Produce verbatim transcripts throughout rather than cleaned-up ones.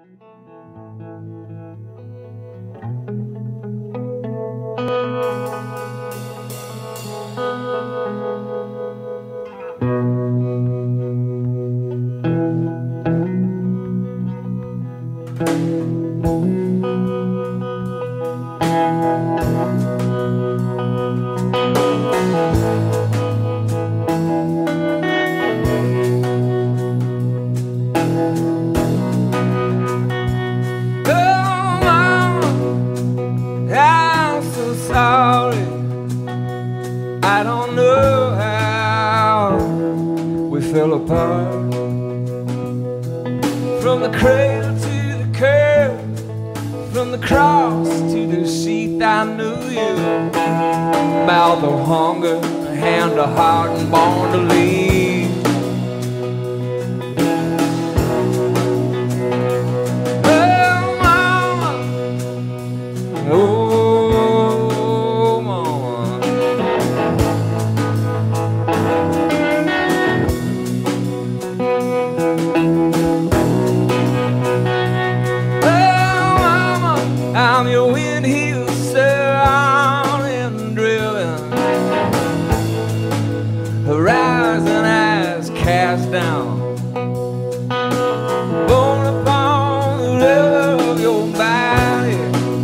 I don't know how we fell apart. From the cradle to the curb, from the cross to the sheath, I knew you. Mouth of hunger, hand of heart, and born to lead. Oh, mama, oh. I'm your wind heel surrounding and driven, horizon eyes cast down, born upon the level of your body.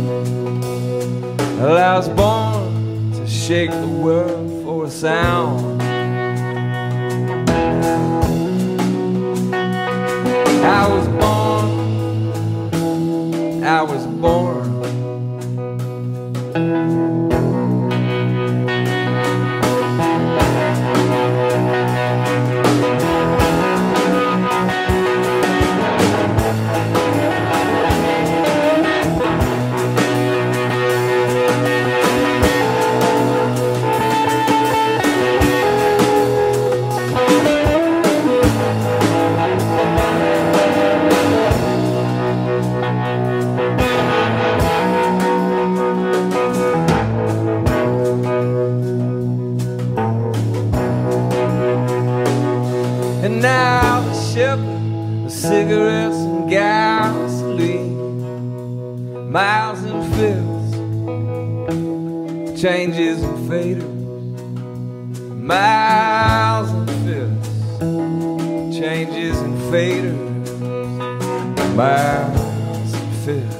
Well, I was born to shake the world for a sound. I was born, I was born. And now the shepherd of cigarettes and gasoline, miles and fifths, changes and faders. Miles and fifths, changes and faders. Miles and fifths.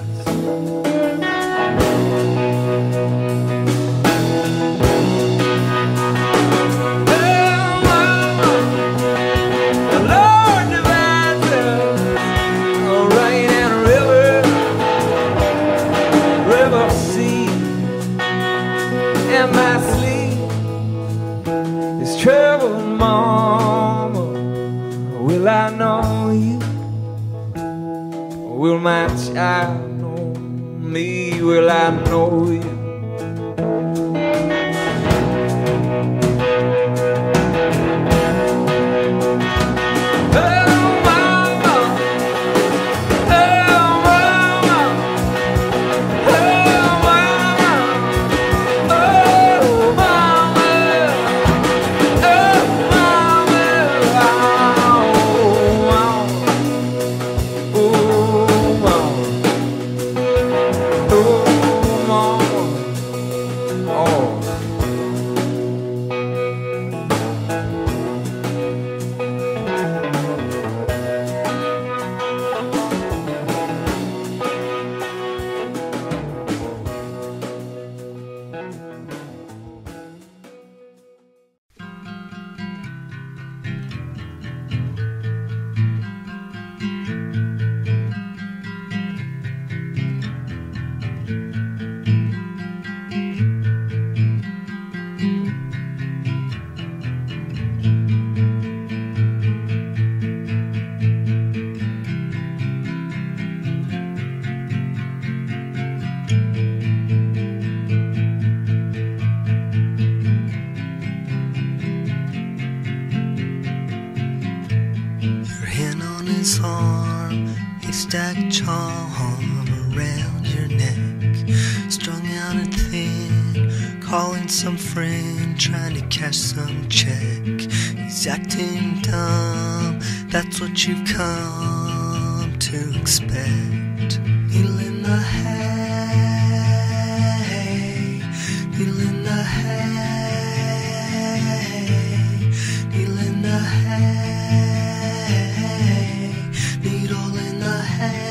In my sleep is trouble, mama. Will I know you? Will my child know me? Will I know you? his arm, a stacked charm around your neck, strung out and thin, calling some friend, trying to cash some check. He's acting dumb, that's what you've come to to expect. Needle in the hay, needle in the hay, needle in the hay, needle in the hay.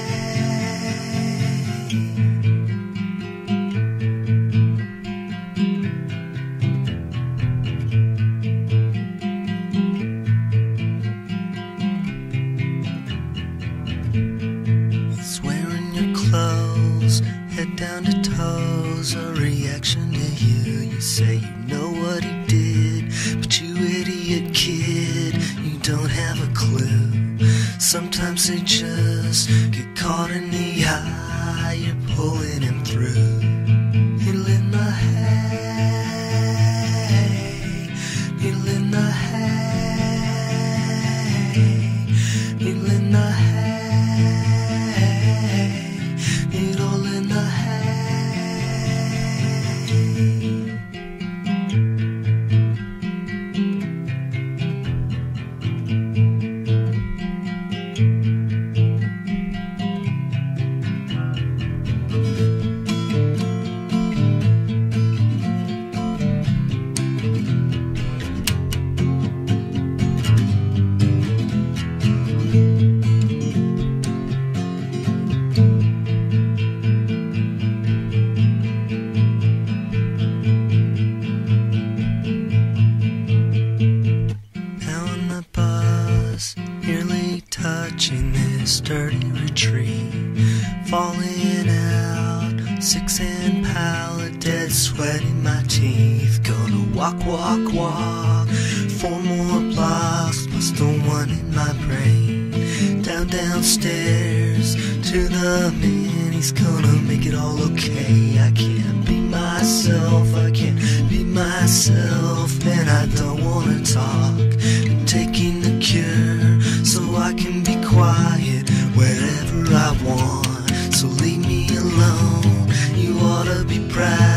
Head down to toes, a reaction to you. You say you know what he did, but you idiot kid, you don't have a clue. Sometimes they just get caught in the eye, you're pulling him through. Needle in the hay, needle in the hay, needle in the hay. Nearly touching this dirty retreat, falling out, six and pallet, dead sweat in my teeth. Gonna walk, walk, walk, four more blocks, plus the one in my brain. Down, downstairs to the man, he's gonna make it all okay. I can't be myself, I can't be myself, and I don't wanna talk. I'm taking the cure so I can be quiet wherever I want. So leave me alone, you ought to be proud.